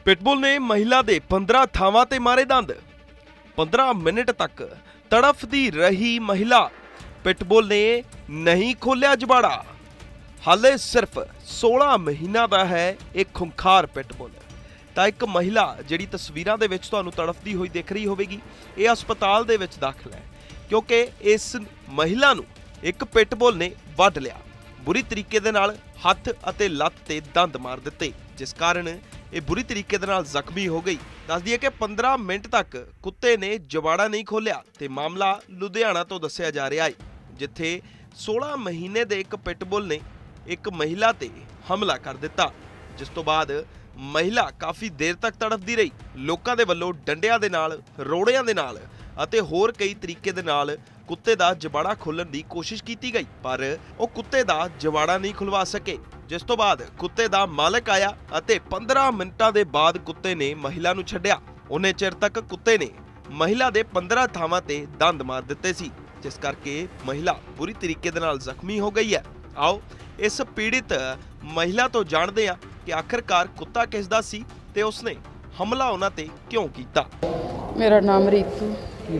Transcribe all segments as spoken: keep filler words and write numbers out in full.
Pitbull ने महिला दे पंद्रह थावां ते मारे दंद। पंद्रह मिनट तक तड़फदी रही महिला। पिटबुल ने नहीं खोलिया जबाड़ा। हाले सिर्फ सोलह महीना दा है एक खुंखार पिटबुल। ਤਾਂ ਇੱਕ महिला ਜਿਹੜੀ ਤਸਵੀਰਾਂ ਦੇ ਵਿੱਚ ਤੁਹਾਨੂੰ ਤੜਫਦੀ ਹੋਈ ਦਿਖ ਰਹੀ ਹੋਵੇਗੀ, ਇਹ ਹਸਪਤਾਲ ਦੇ ਵਿੱਚ ਦਾਖਲ ਹੈ ਕਿਉਂਕਿ ਇਸ महिला ਨੂੰ ਇੱਕ ਪਿਟਬੁਲ ਨੇ ਵੱਢ ਲਿਆ। बुरी तरीके दे नाल हथ अते लत्त ते दंद मार दिते, जिस कारण ये बुरी तरीके दे नाल जख्मी हो गई। दस दिए कि पंद्रह मिनट तक कुत्ते ने जबाड़ा नहीं खोलिया ते मामला लुधियाना तो दस्सिया जा रहा है, जिथे सोलह महीने दे एक पिटबुल ने एक महिला ते हमला कर दिता, जिस तो बाद महिला काफ़ी देर तक तड़फदी रही। लोकां दे वल्लों डंडियां दे नाल, रोड़ियां दे नाल अते होर कई तरीके दे नाल कुत्ते दा जबाड़ा खोलण दी कोशिश की गई, पर वो कुत्ते दा जबाड़ा नहीं खुलवा सके। जिस तो बाद कुत्ते दा मालिक आया अते पंद्रह मिनटां दे बाद कुत्ते ने महिला नूं छड्डिया। उन्ने चिर तक कुत्ते ने महिला दे पंद्रह थावां ते दंद मार दित्ते सी, जिस करके महिला बुरी तरीके दे नाल जख्मी हो गई है। आओ इस पीड़ित महिला तो जानते हैं कि आखिरकार कुत्ता किस दा सी ते उसने हमला उन्हां ते क्यों कीता। मेरा नाम रीतू।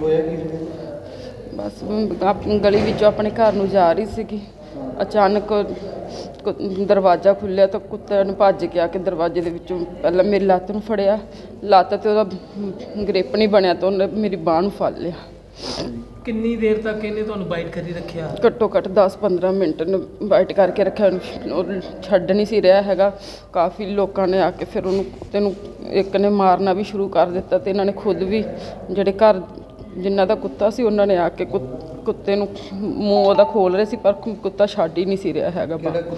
बस अपनी गली विचों अपने घर नूं जा रही सी, अचानक दरवाज़ा खुलिया तो कुत्ते ने भज के आके दरवाजे दे विचों पहले मेरी लत्त नूं फड़िया, लत्त ते ओहदा ग्रिप नहीं बनया तो उन्हें मेरी बांह नूं फड़ लिया। कितनी देर तक इन्हें तुहानूं बाइट करी रखिया? घट्टो घट्ट दस पंद्रह मिनट ने बाइट करके रखा, छड्ड नहीं सी रहा हैगा। काफ़ी लोगों ने आके फिर उन्होंने कुत्ते नूं एक ने मारना भी शुरू कर दिता, तो इन्होंने खुद भी जिहड़े घर जिन्ना दा कुत्ता सी उन्होंने आके कुत्ते नूं मूँह ओहदा खोल रहे सी, पर कुत्ता छड्ड ही नहीं सी रहा हैगा।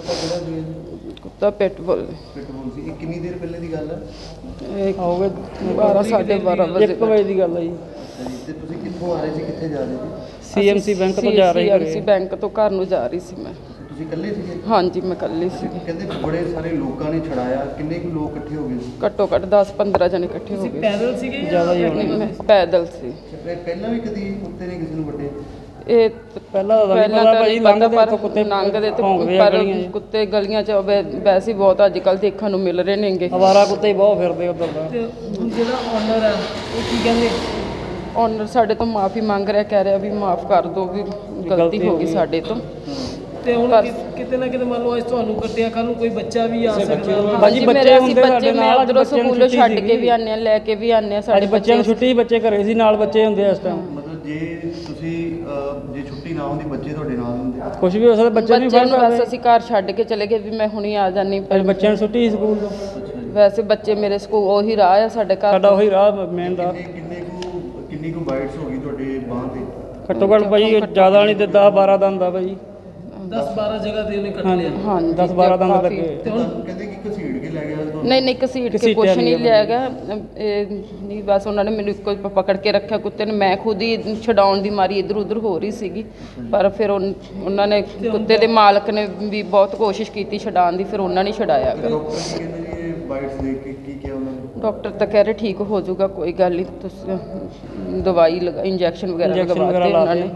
कुत्ता पिटबुल। कितनी देर पहले दी गल है? बारह साढ़े बारह बजे बजे दी गल है जी। ਤੇ ਤੁਸੀਂ ਕਿੱਥੋਂ ਆ ਰਹੇ ਸੀ, ਕਿੱਥੇ ਜਾ ਰਹੇ ਸੀ? ਸੀਐਮਸੀ ਬੈਂਕ ਤੋਂ ਜਾ ਰਹੀ ਸੀਐਮਸੀ ਬੈਂਕ ਤੋਂ ਘਰ ਨੂੰ ਜਾ ਰਹੀ ਸੀ ਮੈਂ। ਤੁਸੀਂ ਇਕੱਲੇ ਸੀਗੇ? ਹਾਂਜੀ ਮੈਂ ਇਕੱਲੀ ਸੀ। ਕਹਿੰਦੇ ਬੜੇ ਸਾਰੇ ਲੋਕਾਂ ਨੇ ਛੜਾਇਆ, ਕਿੰਨੇ ਕੁ ਲੋਕ ਇਕੱਠੇ ਹੋ ਗਏ ਸੀ? ਘੱਟੋ ਘੱਟ ਦਸ ਪੰਦਰਾਂ ਜਣੇ ਇਕੱਠੇ ਹੋ ਤੁਸੀਂ ਗਏ। ਪੈਦਲ ਸੀਗੇ ਜ਼ਿਆਦਾ ਹੀ ਹੋਣੇ? ਮੈਂ ਪੈਦਲ ਸੀ। ਪਹਿਲਾਂ ਵੀ ਕਦੀ ਕੁੱਤੇ ਨੇ ਕਿਸੇ ਨੂੰ ਵੱਢੇ? ਇਹ ਪਹਿਲਾਂ ਤਾਂ ਪਹਿਲਾਂ ਤਾਂ ਭਾਈ ਲੰਘਦੇ ਤੇ ਕੁੱਤੇ ਲੰਘਦੇ ਤੇ ਪਰ ਕੁੱਤੇ ਗਲੀਆਂ 'ਚ ਵੈਸੇ ਹੀ ਬਹੁਤ ਅੱਜ ਕੱਲ੍ਹ ਦੇਖਣ ਨੂੰ ਮਿਲ ਰਹੇ ਨੇਗੇ। ਅਵਾਰਾ ਕੁੱਤੇ ਹੀ ਬਹੁਤ ਫਿਰਦੇ ਉੱਧਰ ਦਾ। ਤੇ ਜਿਹੜਾ ਓਨਰ ਹੈ ਉਹ ਕੀ ਕਹਿੰਦੇ? ऑनर साढ़े तो माफ़ी मांग रहा, कह रहा भी माफ़ कर दो, भी गलती हो गई साढ़े तो। ਤੇ ਹੁਣ ਕਿਤੇ ਨਾ ਕਿਤੇ ਮੰਨ ਲਓ ਅੱਜ ਤੁਹਾਨੂੰ ਕੱਟਿਆ, ਕੱਲ ਨੂੰ ਕੋਈ ਬੱਚਾ ਵੀ ਆ ਸਕਦਾ। ਬਾਜੀ ਬੱਚੇ ਹੁੰਦੇ ਸਾਡੇ ਨਾਲ, ਉਧਰੋਂ ਸਕੂਲੋਂ ਛੱਡ ਕੇ ਵੀ ਆਨੇ ਆ, ਲੈ ਕੇ ਵੀ ਆਨੇ ਆ। ਸਾਡੇ ਬੱਚਿਆਂ ਨੂੰ ਛੁੱਟੀ, ਬੱਚੇ ਘਰੇ ਸੀ, ਨਾਲ ਬੱਚੇ ਹੁੰਦੇ ਇਸ ਟਾਈਮ। ਮਤਲਬ ਜੇ ਤੁਸੀਂ ਜੇ ਛੁੱਟੀ ਨਾ ਹੁੰਦੀ ਬੱਚੇ ਤੁਹਾਡੇ ਨਾਲ ਹੁੰਦੇ? ਕੁਝ ਵੀ ਹੋ ਸਕਦਾ, ਬੱਚੇ ਨਹੀਂ ਫੜ ਸਕਦੇ। ਬਸ ਅਸੀਂ ਘਰ ਛੱਡ ਕੇ ਚਲੇ ਗਏ ਵੀ ਮੈਂ ਹੁਣੀ ਆ ਜਾਨੀ, ਪਰ ਬੱਚਿਆਂ ਨੂੰ ਛੁੱਟੀ ਸਕੂਲ ਤੋਂ। ਵੈਸੇ ਬੱਚੇ ਮੇਰੇ ਸਕੂਲ ਉਹੀ ਰਾਹ ਆ ਸਾਡੇ ਘਰ, ਸਾਡਾ ਉਹੀ ਰਾਹ ਮੇਨ ਰਾਹ। ਕਿੰਨੇ ਕੁ ਕਿੰਨੀ ਕੁ ਬਾਈਟਸ ਹੋ ਗਈ ਤੁਹਾਡੇ ਬਾਂਹ ਤੇ? ਘੱਟੋ ਘੱਟ ਭਾਈ ਜ਼ਿਆਦਾ ਨਹੀਂ ਤੇ ਦਸ ਬਾਰਾਂ ਦੰਦ ਆ ਭਾਈ। ਦਸ ਬਾਰਾਂ ਜਗ੍ਹਾ ਤੇ ਉਹਨੇ ਕੱਟ ਲਿਆ। ਹਾਂ ਦਸ ਬਾਰਾਂ ਦੰਦ ਲੱਗੇ। ਤੇ ਹੁਣ ਕਹਿੰਦੇ ਕਿ ਘਸੀੜ ਕੇ ਲੈ ਗਿਆ? ਨਹੀਂ ਨਹੀਂ ਘਸੀੜ ਕੇ ਕੁਛ ਨਹੀਂ ਲਿਆ ਗਿਆ, ਇਹ ਨਹੀਂ ਬਸ ਉਹਨਾਂ ਨੇ ਮੈਨੂੰ ਇੱਕੋ ਪਕੜ ਕੇ ਰੱਖਿਆ ਕੁੱਤੇ ਨੇ। ਮੈਂ ਖੁਦ ਹੀ ਛਡਾਉਣ ਦੀ ਮਾਰੀ ਇੱਧਰ ਉੱਧਰ ਹੋ ਰਹੀ ਸੀਗੀ, ਪਰ ਫਿਰ ਉਹਨਾਂ ਨੇ ਕੁੱਤੇ ਦੇ ਮਾਲਕ ਨੇ ਵੀ ਬਹੁਤ ਕੋਸ਼ਿਸ਼ ਕੀਤੀ ਛਡਾਉਣ ਦੀ, ਫਿਰ ਉਹਨਾਂ ਨੇ ਛਡਾਇਆ ਗਾ। ਬਾਈਟਸ ਦੇਖ ਕੇ ਕੀ ਕਿਹਾ ਉਹਨਾਂ ਨੇ? ਡਾਕਟਰ ਤਾਂ ਕਹਿ ਰਹੇ ਠੀਕ ਹੋ ਜਾਊਗਾ, ਕੋਈ ਗੱਲ ਨਹੀਂ, ਤੁਸੀਂ ਦਵਾਈ ਲਗਾ ਇੰਜੈਕਸ਼ਨ ਵਗੈਰਾ ਲਗਵਾਤੇ ਉਹਨਾਂ ਨੇ।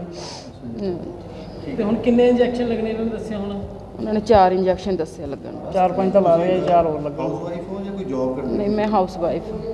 ਤੇ ਹੁਣ ਕਿੰਨੇ ਇੰਜੈਕਸ਼ਨ ਲੱਗਣੇ ਇਹਨਾਂ ਨੇ ਦੱਸਿਆ? ਹੁਣ ਉਹਨਾਂ ਨੇ ਚਾਰ ਇੰਜੈਕਸ਼ਨ ਦੱਸਿਆ ਲੱਗਣ। ਚਾਰ ਪੰਜ ਤਾਂ ਲਾ ਰਹੇ, ਚਾਰ ਹੋਰ ਲੱਗਣ। ਹਾਊਸ ਵਾਈਫ ਹੋ ਜਾਂ ਕੋਈ ਜੌਬ ਕਰਦੇ? ਨਹੀਂ ਮੈਂ ਹਾਊਸ ਵਾਈਫ।